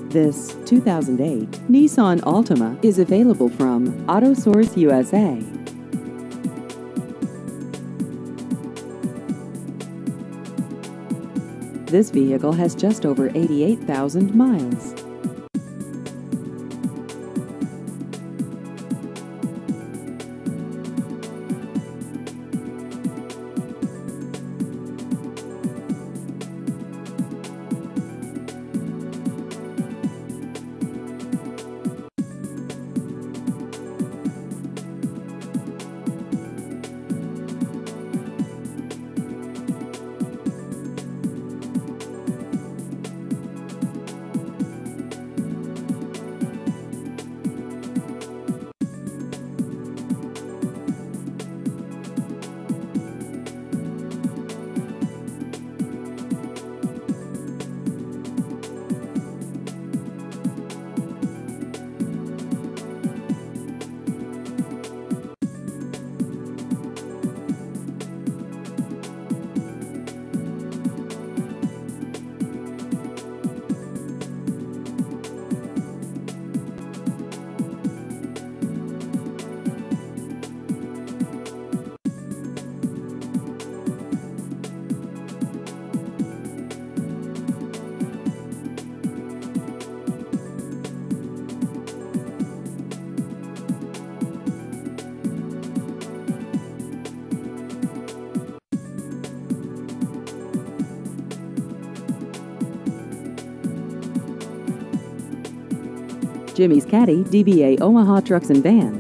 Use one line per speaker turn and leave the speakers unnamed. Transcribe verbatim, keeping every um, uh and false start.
This two thousand eight Nissan Altima is available from AutoSource U S A. This vehicle has just over eighty-eight thousand miles. Jimmy's Caddy, D B A Omaha Trucks and Vans.